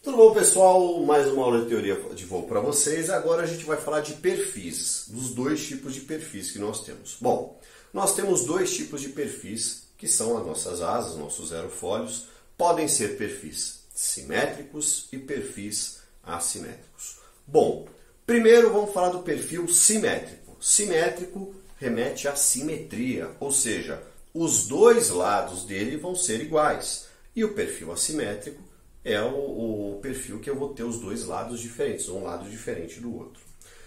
Tudo bom, pessoal? Mais uma aula de teoria de voo para vocês. Agora a gente vai falar de perfis, dos dois tipos de perfis que nós temos. Bom, nós temos dois tipos de perfis, que são as nossas asas, nossos aerofólios. Podem ser perfis simétricos e perfis assimétricos. Bom, primeiro vamos falar do perfil simétrico. Simétrico remete à simetria, ou seja, os dois lados dele vão ser iguais. E o perfil assimétrico é o perfil que eu vou ter os dois lados diferentes, um lado diferente do outro.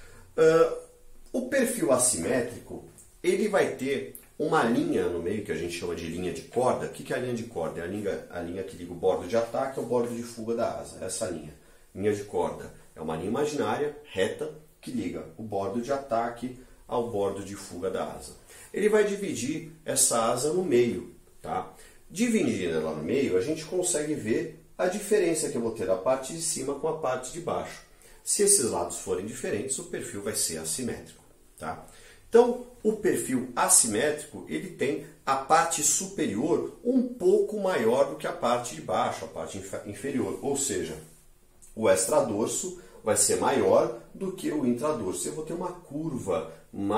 O perfil assimétrico, ele vai ter uma linha no meio que a gente chama de linha de corda. O que é a linha de corda? É a linha que liga o bordo de ataque ao bordo de fuga da asa. Essa linha. Linha de corda é uma linha imaginária, reta, que liga o bordo de ataque ao bordo de fuga da asa. Ele vai dividir essa asa no meio, tá? Dividindo ela no meio, a gente consegue ver a diferença que eu vou ter da parte de cima com a parte de baixo. Se esses lados forem diferentes, o perfil vai ser assimétrico, tá? Então, o perfil assimétrico, ele tem a parte superior um pouco maior do que a parte de baixo, a parte inferior. Ou seja, o extradorso vai ser maior do que o intradorso. Eu vou ter uma curva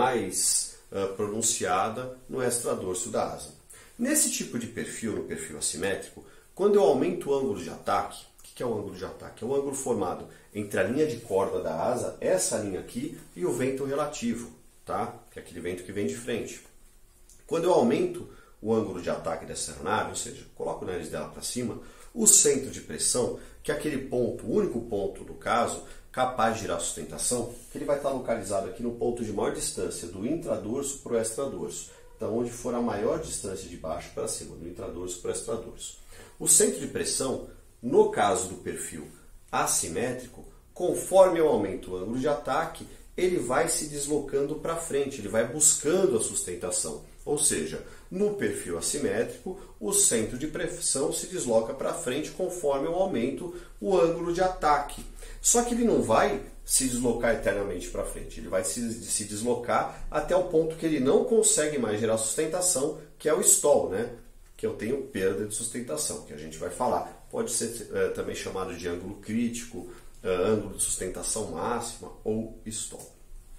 mais pronunciada no extradorso da asa. Nesse tipo de perfil, no perfil assimétrico, quando eu aumento o ângulo de ataque, o que é o ângulo de ataque? É o ângulo formado entre a linha de corda da asa, essa linha aqui, e o vento relativo, tá? Que é aquele vento que vem de frente. Quando eu aumento o ângulo de ataque dessa aeronave, ou seja, coloco o nariz dela para cima, o centro de pressão, que é aquele ponto, o único ponto do caso, capaz de girar a sustentação, que ele vai estar localizado aqui no ponto de maior distância do intradorso para o extradorso. Então, onde for a maior distância de baixo para cima, do intradorso para o extradorso. O centro de pressão, no caso do perfil assimétrico, conforme eu aumento o ângulo de ataque, ele vai se deslocando para frente, ele vai buscando a sustentação. Ou seja, no perfil assimétrico, o centro de pressão se desloca para frente conforme eu aumento o ângulo de ataque. Só que ele não vai se deslocar eternamente para frente, ele vai se deslocar até o ponto que ele não consegue mais gerar sustentação, que é o stall, né? Que eu tenho perda de sustentação, que a gente vai falar. Pode ser também chamado de ângulo crítico, ângulo de sustentação máxima ou stall.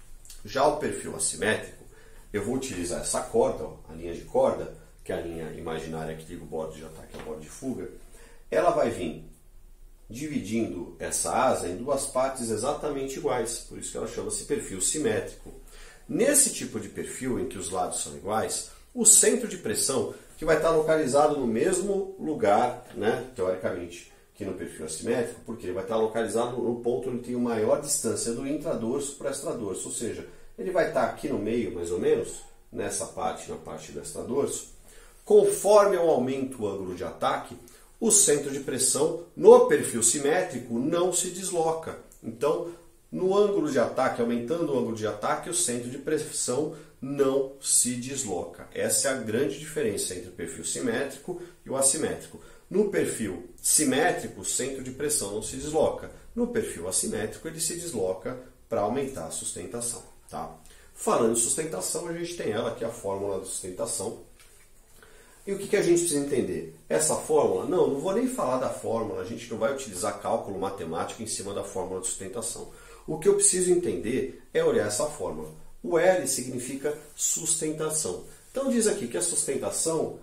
Já o perfil assimétrico, eu vou utilizar essa corda, ó, a linha de corda, que é a linha imaginária que liga o bordo de ataque ao bordo de fuga, ela vai vir dividindo essa asa em duas partes exatamente iguais, por isso que ela chama-se perfil simétrico. Nesse tipo de perfil, em que os lados são iguais, o centro de pressão, que vai estar localizado no mesmo lugar, né, teoricamente, que no perfil assimétrico, porque ele vai estar localizado no ponto onde tem a maior distância do intradorso para o extradorso, ou seja, ele vai estar aqui no meio, mais ou menos, nessa parte, na parte do extradorso. Conforme eu aumento o ângulo de ataque, o centro de pressão no perfil simétrico não se desloca. Então, no ângulo de ataque, aumentando o ângulo de ataque, o centro de pressão não se desloca. Essa é a grande diferença entre o perfil simétrico e o assimétrico. No perfil simétrico, o centro de pressão não se desloca. No perfil assimétrico, ele se desloca para aumentar a sustentação. Tá? Falando em sustentação, a gente tem ela aqui, a fórmula da sustentação. E o que a gente precisa entender? Essa fórmula, não vou nem falar da fórmula, a gente não vai utilizar cálculo matemático em cima da fórmula de sustentação. O que eu preciso entender é olhar essa fórmula. O L significa sustentação. Então diz aqui que a sustentação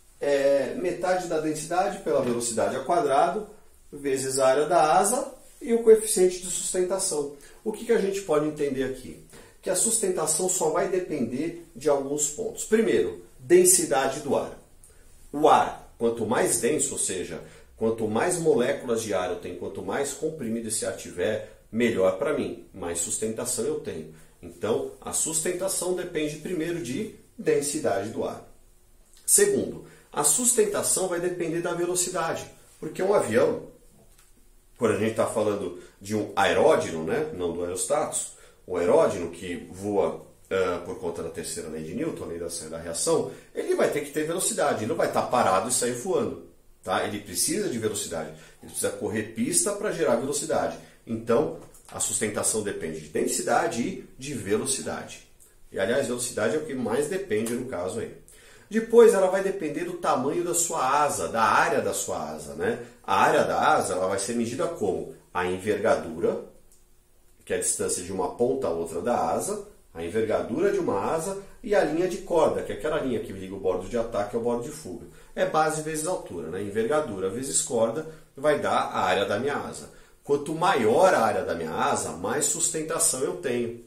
é metade da densidade pela velocidade ao quadrado vezes a área da asa e o coeficiente de sustentação. O que a gente pode entender aqui? Que a sustentação só vai depender de alguns pontos. Primeiro, densidade do ar. O ar, quanto mais denso, ou seja, quanto mais moléculas de ar eu tenho, quanto mais comprimido esse ar tiver, melhor para mim, mais sustentação eu tenho. Então, a sustentação depende primeiro de densidade do ar. Segundo, a sustentação vai depender da velocidade, porque um avião, quando a gente está falando de um aeródino, né, não do aerostatos, o aeródino que voa por conta da terceira lei de Newton, a lei da reação, ele vai ter que ter velocidade, ele não vai estar parado e sair voando. Tá? Ele precisa de velocidade, ele precisa correr pista para gerar velocidade. Então, a sustentação depende de densidade e de velocidade. E, aliás, velocidade é o que mais depende no caso aí. Depois ela vai depender do tamanho da sua asa, da área da sua asa, né? A área da asa ela vai ser medida como a envergadura, que é a distância de uma ponta a outra da asa, a envergadura de uma asa e a linha de corda, que é aquela linha que liga o bordo de ataque ao bordo de fuga. É base vezes altura, né? Envergadura vezes corda vai dar a área da minha asa. Quanto maior a área da minha asa, mais sustentação eu tenho.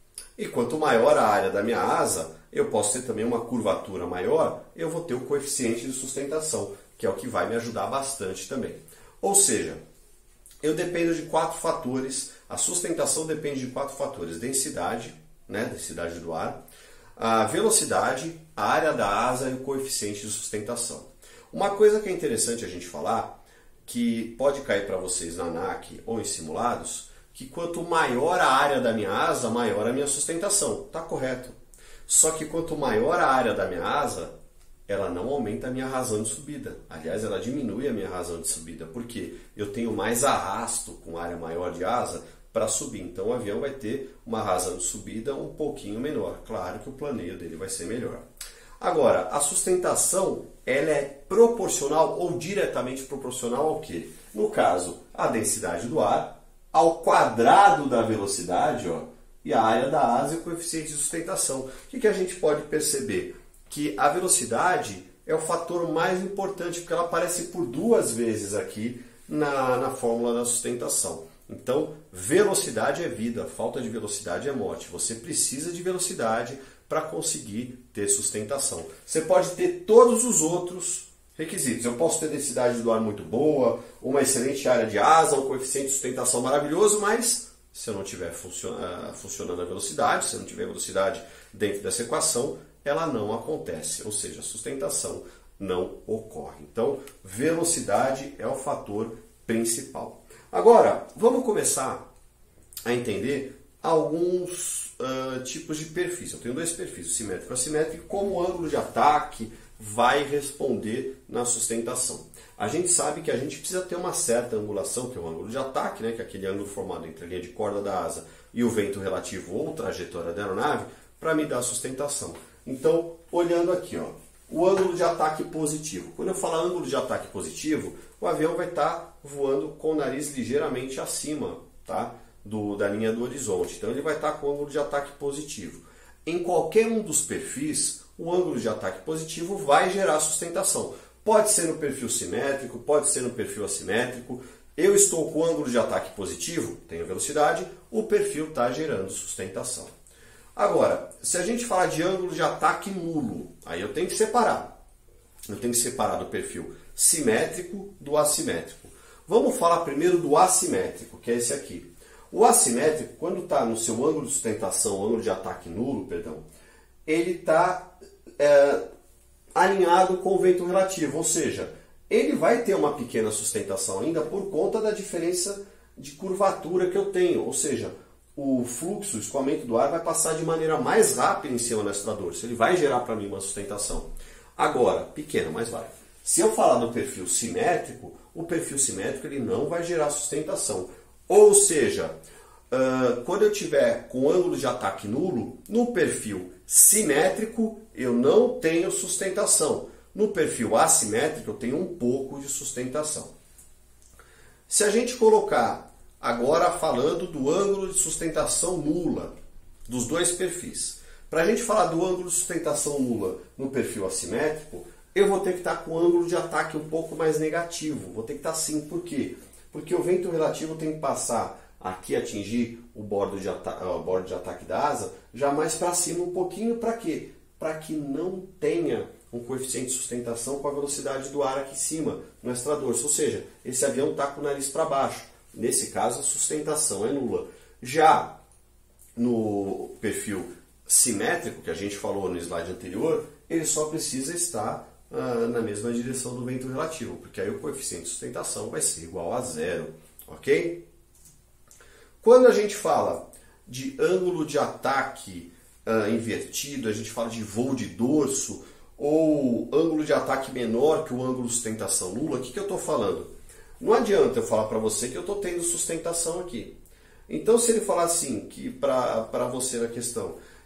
E quanto maior a área da minha asa, eu posso ter também uma curvatura maior, eu vou ter o coeficiente de sustentação, que é o que vai me ajudar bastante também. Ou seja, eu dependo de 4 fatores, a sustentação depende de 4 fatores: densidade, né, densidade do ar, a velocidade, a área da asa e o coeficiente de sustentação. Uma coisa que é interessante a gente falar, que pode cair para vocês na ANAC ou em simulados, que quanto maior a área da minha asa, maior a minha sustentação. Está correto. Só que quanto maior a área da minha asa, ela não aumenta a minha razão de subida. Aliás, ela diminui a minha razão de subida, porque eu tenho mais arrasto com área maior de asa para subir. Então o avião vai ter uma razão de subida um pouquinho menor. Claro que o planeio dele vai ser melhor. Agora, a sustentação ela é proporcional ou diretamente proporcional ao quê? No caso, a densidade do ar, ao quadrado da velocidade, ó, e a área da asa e o coeficiente de sustentação. O que a gente pode perceber? Que a velocidade é o fator mais importante, porque ela aparece por 2 vezes aqui na fórmula da sustentação. Então, velocidade é vida, falta de velocidade é morte. Você precisa de velocidade para conseguir ter sustentação. Você pode ter todos os outros requisitos. Eu posso ter densidade do ar muito boa, uma excelente área de asa, um coeficiente de sustentação maravilhoso, mas se eu não tiver funcionando a velocidade, se eu não tiver velocidade dentro dessa equação, ela não acontece, ou seja, a sustentação não ocorre. Então, velocidade é o fator principal. Agora, vamos começar a entender alguns tipos de perfis. Eu tenho 2 perfis, o simétrico e o assimétrico, como o ângulo de ataque vai responder na sustentação. A gente sabe que a gente precisa ter uma certa angulação, que é o ângulo de ataque, né, que é aquele ângulo formado entre a linha de corda da asa e o vento relativo ou trajetória da aeronave, para me dar sustentação. Então, olhando aqui, ó, o ângulo de ataque positivo. Quando eu falar ângulo de ataque positivo, o avião vai estar voando com o nariz ligeiramente acima, tá, da linha do horizonte. Então, ele vai estar com o ângulo de ataque positivo. Em qualquer um dos perfis, o ângulo de ataque positivo vai gerar sustentação. Pode ser no perfil simétrico, pode ser no perfil assimétrico. Eu estou com o ângulo de ataque positivo, tenho velocidade, o perfil está gerando sustentação. Agora, se a gente falar de ângulo de ataque nulo, aí eu tenho que separar. Eu tenho que separar do perfil simétrico do assimétrico. Vamos falar primeiro do assimétrico, que é esse aqui. O assimétrico, quando está no seu ângulo de sustentação, ângulo de ataque nulo, perdão, ele está alinhado com o vento relativo, ou seja, ele vai ter uma pequena sustentação ainda por conta da diferença de curvatura que eu tenho, ou seja, o fluxo, o escoamento do ar vai passar de maneira mais rápida em cima do astrador, ele vai gerar para mim uma sustentação. Agora, pequena, mas vai. Se eu falar do perfil simétrico, o perfil simétrico ele não vai gerar sustentação. Ou seja, quando eu tiver com ângulo de ataque nulo, no perfil simétrico eu não tenho sustentação. No perfil assimétrico eu tenho um pouco de sustentação. Se a gente colocar agora falando do ângulo de sustentação nula dos 2 perfis, para a gente falar do ângulo de sustentação nula no perfil assimétrico, eu vou ter que estar com o ângulo de ataque um pouco mais negativo. Vou ter que estar assim, por quê? Porque o vento relativo tem que passar aqui, atingir o bordo de ataque da asa, já mais para cima um pouquinho, para quê? Para que não tenha um coeficiente de sustentação com a velocidade do ar aqui em cima, no extrador. Ou seja, esse avião está com o nariz para baixo. Nesse caso, a sustentação é nula. Já no perfil simétrico, que a gente falou no slide anterior, ele só precisa estar na mesma direção do vento relativo, porque aí o coeficiente de sustentação vai ser igual a 0, ok? Quando a gente fala de ângulo de ataque invertido, a gente fala de voo de dorso, ou ângulo de ataque menor que o ângulo de sustentação nula, o que eu estou falando? Não adianta eu falar para você que eu estou tendo sustentação aqui. Então, se ele falar assim, que para você na questão,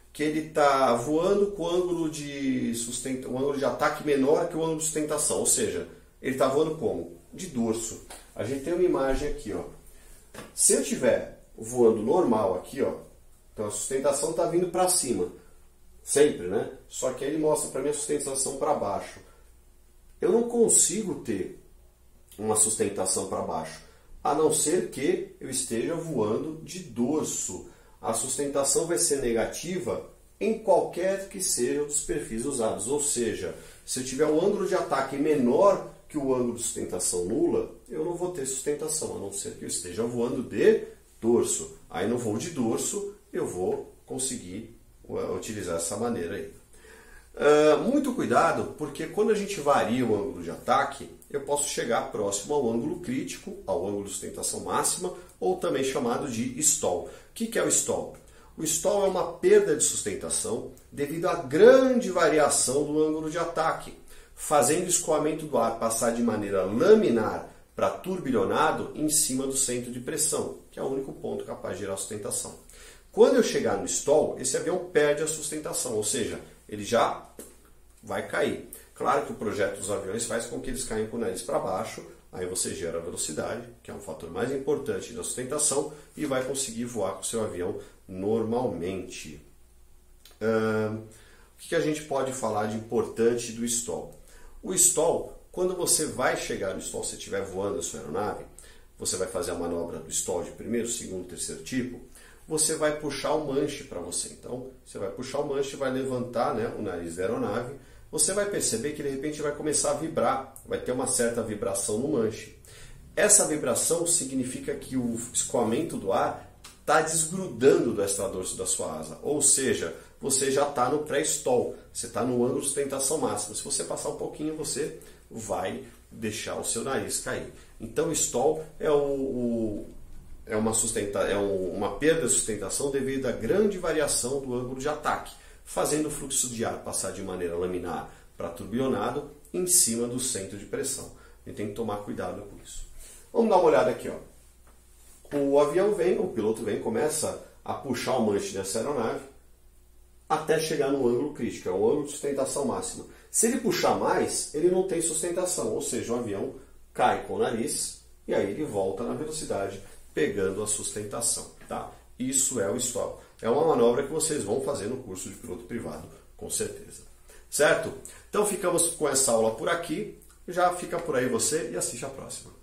que ele está voando com o ângulo o ângulo de ataque menor que o ângulo de sustentação, ou seja, ele está voando como? De dorso. A gente tem uma imagem aqui, ó. Se eu estiver voando normal aqui, ó, então a sustentação está vindo para cima, sempre, né? Só que aí ele mostra para mim a sustentação para baixo. Eu não consigo ter uma sustentação para baixo, a não ser que eu esteja voando de dorso. A sustentação vai ser negativa em qualquer que seja os perfis usados. Ou seja, se eu tiver um ângulo de ataque menor que o ângulo de sustentação nula, eu não vou ter sustentação, a não ser que eu esteja voando de dorso. Aí no voo de dorso, eu vou conseguir utilizar essa maneira aí. Muito cuidado, porque quando a gente varia o ângulo de ataque, eu posso chegar próximo ao ângulo crítico, ao ângulo de sustentação máxima, ou também chamado de stall. O que é o stall? O stall é uma perda de sustentação devido à grande variação do ângulo de ataque, fazendo o escoamento do ar passar de maneira laminar para turbilhonado em cima do centro de pressão, que é o único ponto capaz de gerar sustentação. Quando eu chegar no stall, esse avião perde a sustentação, ou seja, ele já vai cair. Claro que o projeto dos aviões faz com que eles caiam com o nariz para baixo, aí você gera a velocidade, que é um fator mais importante da sustentação, e vai conseguir voar com o seu avião normalmente. O que a gente pode falar de importante do stall? O stall, quando você vai chegar no stall, se estiver voando a sua aeronave, você vai fazer a manobra do stall de primeiro, segundo, terceiro tipo, você vai puxar o manche para você. Então, você vai puxar o manche, vai levantar, né, o nariz da aeronave, você vai perceber que de repente vai começar a vibrar, vai ter uma certa vibração no manche. Essa vibração significa que o escoamento do ar está desgrudando do extradorso da sua asa, ou seja, você já está no pré-stall, você está no ângulo de sustentação máxima. Se você passar um pouquinho, você vai deixar o seu nariz cair. Então, o stall é uma perda de sustentação devido à grande variação do ângulo de ataque, fazendo o fluxo de ar passar de maneira laminar para turbilhonado em cima do centro de pressão. A gente tem que tomar cuidado com isso. Vamos dar uma olhada aqui, ó. O avião vem, o piloto vem, começa a puxar o manche dessa aeronave até chegar no ângulo crítico, é o ângulo de sustentação máxima. Se ele puxar mais, ele não tem sustentação, ou seja, o avião cai com o nariz e aí ele volta na velocidade, pegando a sustentação. Tá? Isso é o stall. É uma manobra que vocês vão fazer no curso de piloto privado, com certeza. Certo? Então ficamos com essa aula por aqui. Já fica por aí você e assiste a próxima.